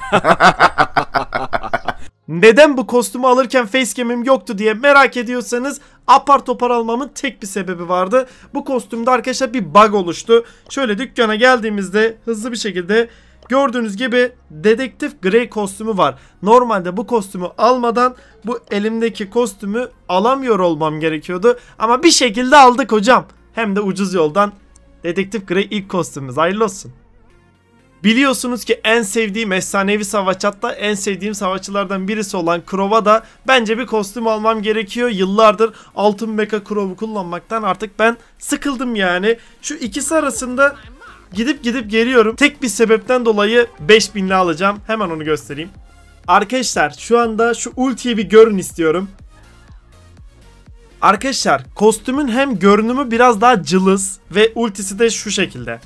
Neden bu kostümü alırken facecam'im yoktu diye merak ediyorsanız apar topar almamın tek bir sebebi vardı. Bu kostümde arkadaşlar bir bug oluştu. Şöyle dükkana geldiğimizde hızlı bir şekilde gördüğünüz gibi Dedektif Grey kostümü var. Normalde bu kostümü almadan bu elimdeki kostümü alamıyor olmam gerekiyordu. Ama bir şekilde aldık hocam. Hem de ucuz yoldan. Dedektif Grey ilk kostümümüz. Hayırlı olsun. Biliyorsunuz ki en sevdiğim efsanevi savaş, hatta en sevdiğim savaşçılardan birisi olan Crow'a da bence bir kostüm almam gerekiyor. Yıllardır altın mecha Crow'u kullanmaktan artık ben sıkıldım yani. Şu ikisi arasında gidip geliyorum. Tek bir sebepten dolayı 5000'li alacağım. Hemen onu göstereyim. Arkadaşlar şu anda şu ultiyi bir görün istiyorum. Arkadaşlar kostümün hem görünümü biraz daha cılız ve ultisi de şu şekilde.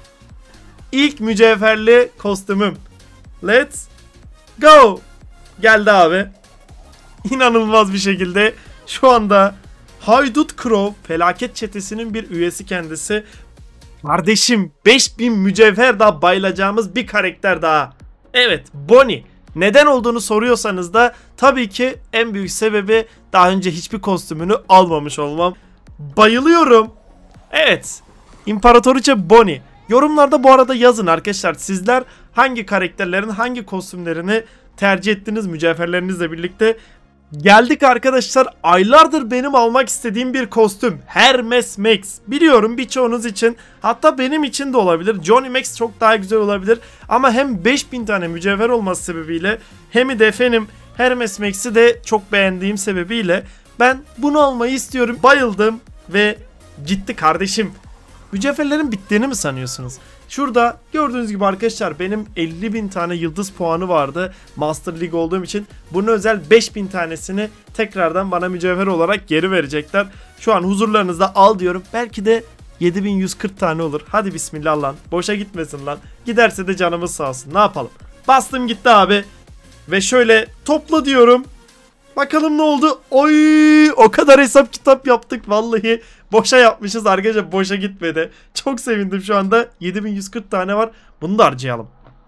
İlk mücevherli kostümüm. Let's go. Geldi abi. İnanılmaz bir şekilde şu anda Haydut Crow felaket çetesinin bir üyesi kendisi. Kardeşim 5000 mücevher daha bayılacağımız bir karakter daha. Evet, Bonnie. Neden olduğunu soruyorsanız da tabii ki en büyük sebebi daha önce hiçbir kostümünü almamış olmam. Bayılıyorum. Evet. İmparatoriçe Bonnie. Yorumlarda bu arada yazın arkadaşlar. Sizler hangi karakterlerin hangi kostümlerini tercih ettiniz mücevherlerinizle birlikte. Geldik arkadaşlar. Aylardır benim almak istediğim bir kostüm. Hermes Max. Biliyorum birçoğunuz için, hatta benim için de olabilir. Johnny Max çok daha güzel olabilir. Ama hem 5000 tane mücevher olması sebebiyle hem de efendim Hermes Max'i de çok beğendiğim sebebiyle ben bunu almayı istiyorum. Bayıldım ve gitti kardeşim. Mücevherlerin bittiğini mi sanıyorsunuz? Şurada gördüğünüz gibi arkadaşlar benim 50.000 tane yıldız puanı vardı Master League olduğum için. Bunun özel 5000 tanesini tekrardan bana mücevher olarak geri verecekler. Şu an huzurlarınızda al diyorum. Belki de 7140 tane olur. Hadi bismillah lan. Boşa gitmesin lan. Giderse de canımız sağ olsun. Ne yapalım? Bastım gitti abi. Ve şöyle topla diyorum. Bakalım ne oldu? Oy, o kadar hesap kitap yaptık vallahi. Boşa yapmışız arkadaşlar, boşa gitmedi. Çok sevindim şu anda. 7140 tane var. Bunu da harcayalım.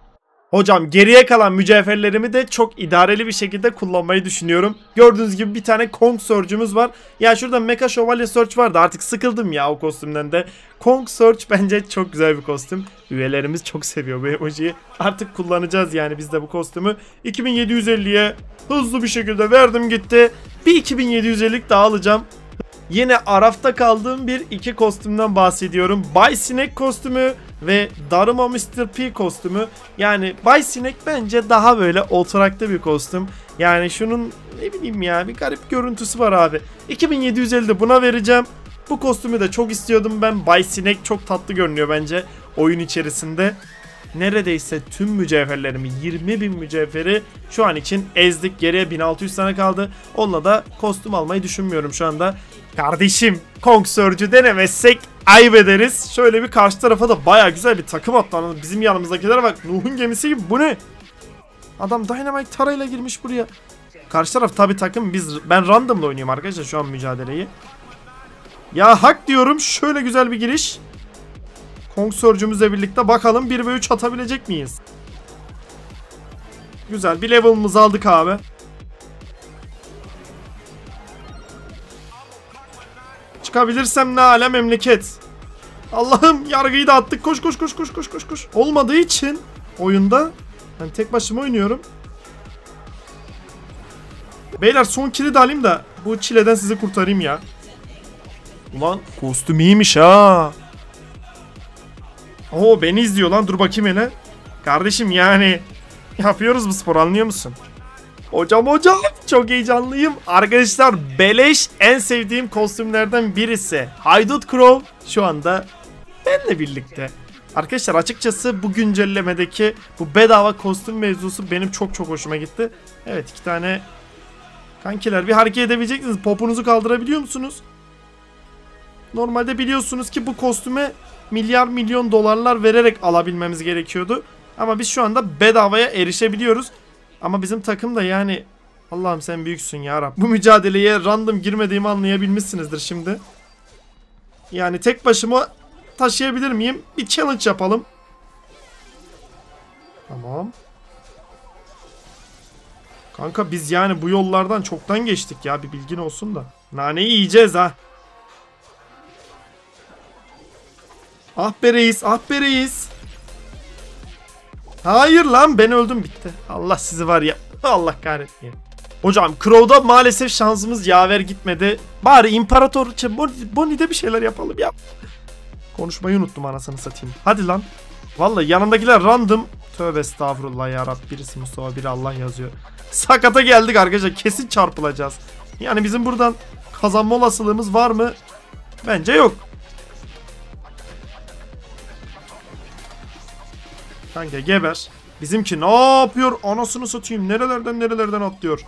Hocam geriye kalan mücevherlerimi de çok idareli bir şekilde kullanmayı düşünüyorum. Gördüğünüz gibi bir tane Kong Surge'ümüz var. Ya şurada Mecha Şövalye Surge vardı. Artık sıkıldım ya o kostümden de. Kong Surge bence çok güzel bir kostüm. Üyelerimiz çok seviyor bu emojiyi. Artık kullanacağız yani biz de bu kostümü. 2750'ye hızlı bir şekilde verdim gitti. Bir 2750'lik daha alacağım. Yine arafta kaldığım iki kostümden bahsediyorum. Bay Sinek kostümü ve Daruma Mr. P kostümü. Yani Bay Sinek bence daha böyle oturaklı bir kostüm. Yani şunun ne bileyim ya bir garip görüntüsü var abi. 2750'de buna vereceğim. Bu kostümü de çok istiyordum ben. Bay Sinek çok tatlı görünüyor bence oyun içerisinde. Neredeyse tüm mücevherlerimi, 20.000 mücevheri şu an için ezdik. Geriye 1600 tane kaldı. Onunla da kostüm almayı düşünmüyorum şu anda. Kardeşim Kong Surge'ü denemezsek ayıp ederiz. Şöyle bir karşı tarafa da baya güzel bir takım atlandı. Bizim yanımızdakilere bak, Nuh'un gemisi gibi. Bu ne? Adam Dynamite tarayla girmiş buraya. Karşı taraf tabi takım. Ben random'la oynuyorum arkadaşlar şu an mücadeleyi. Ya hak diyorum, şöyle güzel bir giriş. Kong Surge'ümüzle birlikte bakalım 1 ve 3 atabilecek miyiz? Güzel bir level'ımızı aldık abi. Çıkabilirsem ne ala memleket. Allah'ım yargıyı da attık. Koş. Olmadığı için oyunda ben tek başıma oynuyorum. Beyler son kill'i de alayım da bu çileden sizi kurtarayım ya. Ulan kostüm iyiymiş ha. Oo beni izliyor lan, dur bakayım hele. Kardeşim yani yapıyoruz bu spor, anlıyor musun? Hocam çok heyecanlıyım. Arkadaşlar beleş en sevdiğim kostümlerden birisi Haydut Crow şu anda benimle birlikte. Arkadaşlar açıkçası bu güncellemedeki bu bedava kostüm mevzusu benim çok hoşuma gitti. Evet, 2 tane kankiler bir hareket edebilecek misiniz? Poponuzu kaldırabiliyor musunuz? Normalde biliyorsunuz ki bu kostüme milyon dolarlar vererek alabilmemiz gerekiyordu. Ama biz şu anda bedavaya erişebiliyoruz. Ama bizim takım da yani Allah'ım sen büyüksün ya Rab. Bu mücadeleye random girmediğimi anlayabilmişsinizdir şimdi. Yani tek başıma taşıyabilir miyim? Bir challenge yapalım. Tamam. Kanka biz yani bu yollardan çoktan geçtik ya, bir bilgin olsun da. Naneyi yiyeceğiz ha. Ah be reis, ah be reis. Hayır lan, ben öldüm, bitti. Allah sizi var ya. Allah kahretmeyin. Hocam Crow'da maalesef şansımız yaver gitmedi. Bari İmparator Bonnie'de bir şeyler yapalım ya. Konuşmayı unuttum anasını satayım. Hadi lan. Vallahi yanındakiler random. Tövbe estağfurullah ya Rabbi. Birisi Mustafa, biri Allah yazıyor. Sakata geldik arkadaşlar. Kesin çarpılacağız. Yani bizim buradan kazanma olasılığımız var mı? Bence yok. Kanka geber. Bizimki ne yapıyor? Anasını satayım. Nerelerden atlıyor.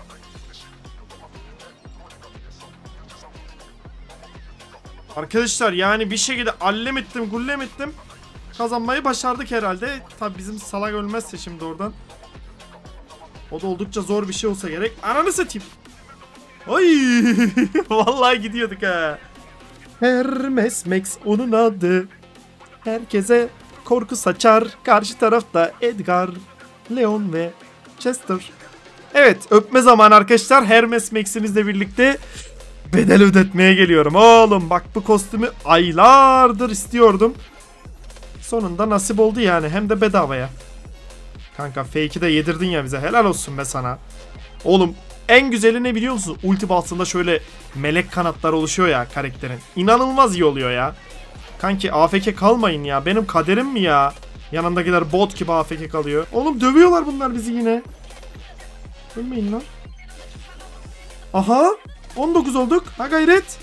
Arkadaşlar yani bir şekilde allem ettim, gullem ettim. Kazanmayı başardık herhalde. Tabi bizim salak ölmezse şimdi oradan. O da oldukça zor bir şey olsa gerek. Ananı satayım. Ay, vallahi gidiyorduk ha. Hermes Max onun adı. Herkese korku saçar. Karşı tarafta Edgar, Leon ve Chester. Evet, öpme zamanı arkadaşlar. Hermes Max'imizle birlikte bedel ödetmeye geliyorum. Oğlum bak, bu kostümü aylardır istiyordum. Sonunda nasip oldu yani, hem de bedavaya. Kanka fake'i de yedirdin ya bize, helal olsun be sana. Oğlum en güzeli ne biliyor musun? Ulti bastığında şöyle melek kanatlar oluşuyor ya karakterin. İnanılmaz iyi oluyor ya. Kanki AFK kalmayın ya, benim kaderim mi ya? Yanındakiler bot gibi AFK kalıyor. Oğlum dövüyorlar bunlar bizi yine. Ölmeyin lan. Aha 19 olduk, ha gayret.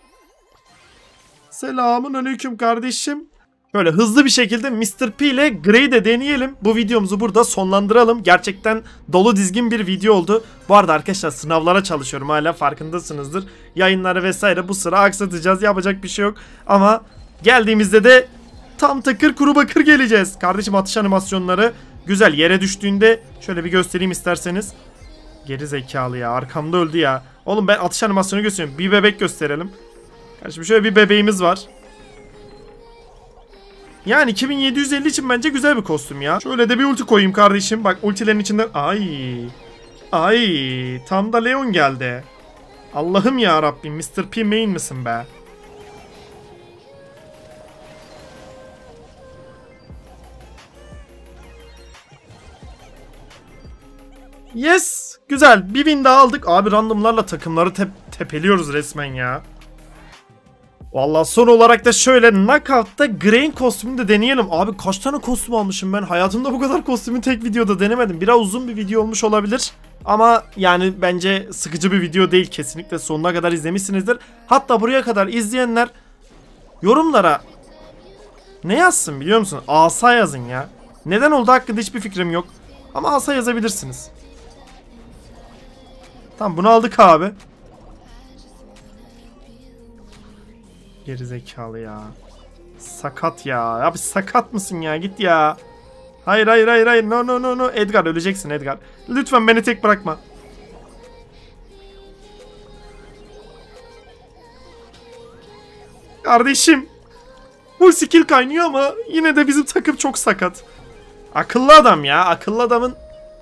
Selamun aleyküm kardeşim. Böyle hızlı bir şekilde Mr. P ile Grey'i de deneyelim. Bu videomuzu burada sonlandıralım. Gerçekten dolu dizgin bir video oldu. Bu arada arkadaşlar sınavlara çalışıyorum, hala farkındasınızdır. Yayınları vesaire bu sıra aksatacağız. Yapacak bir şey yok. Ama geldiğimizde de tam takır kuru bakır geleceğiz. Kardeşim atış animasyonları güzel. Yere düştüğünde şöyle bir göstereyim isterseniz. Geri zekalı ya, arkamda öldü ya. Oğlum ben atış animasyonu gösteriyorum. Bir bebek gösterelim. Kardeşim şöyle bir bebeğimiz var. Yani 2750 için bence güzel bir kostüm ya. Şöyle de bir ulti koyayım kardeşim. Bak ultilerin içinden. Ay. Tam da Leon geldi. Allah'ım ya Rabbim. Mr. P main misin be? Yes. Güzel. Bir win daha aldık. Abi randomlarla takımları tepeliyoruz resmen ya. Vallahi son olarak da şöyle Knockout'ta Grey'in kostümünü de deneyelim. Abi kaç tane kostüm almışım ben. Hayatımda bu kadar kostümü tek videoda denemedim. Biraz uzun bir video olmuş olabilir. Ama yani bence sıkıcı bir video değil. Kesinlikle sonuna kadar izlemişsinizdir. Hatta buraya kadar izleyenler yorumlara ne yazsın biliyor musun? Asa yazın ya. Neden oldu hakkında hiçbir fikrim yok. Ama asa yazabilirsiniz. Tamam, bunu aldık abi. Gerizekalı ya. Sakat ya. Abi sakat mısın ya? Git ya. Hayır. No. Edgar öleceksin Edgar. Lütfen beni tek bırakma. Kardeşim. Bu skill kaynıyor ama yine de bizim takım çok sakat. Akıllı adam ya. Akıllı adamın.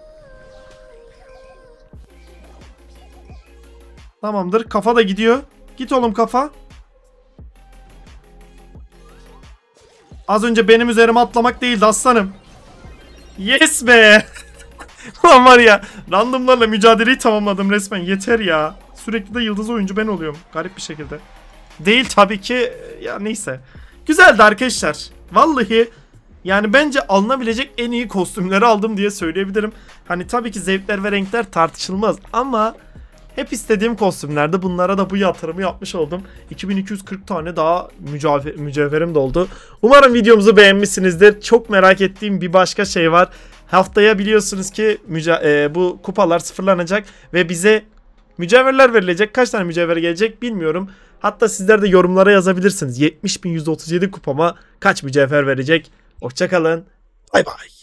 Tamamdır. Kafa da gidiyor. Git oğlum kafa. Az önce benim üzerime atlamak değildi aslanım. Yes be. Lan var ya, randomlarla mücadeleyi tamamladım resmen, yeter ya. Sürekli de yıldız oyuncu ben oluyorum garip bir şekilde. Değil tabii ki ya, neyse. Güzeldi arkadaşlar. Vallahi yani bence alınabilecek en iyi kostümleri aldım diye söyleyebilirim. Hani tabii ki zevkler ve renkler tartışılmaz ama hep istediğim kostümlerde bunlara da bu yatırımı yapmış oldum. 2240 tane daha mücevherim de oldu. Umarım videomuzu beğenmişsinizdir. Çok merak ettiğim bir başka şey var. Haftaya biliyorsunuz ki bu kupalar sıfırlanacak ve bize mücevherler verilecek. Kaç tane mücevher gelecek bilmiyorum. Hatta sizler de yorumlara yazabilirsiniz. 70.137 kupama kaç mücevher verecek? Hoşça kalın. Bay bay.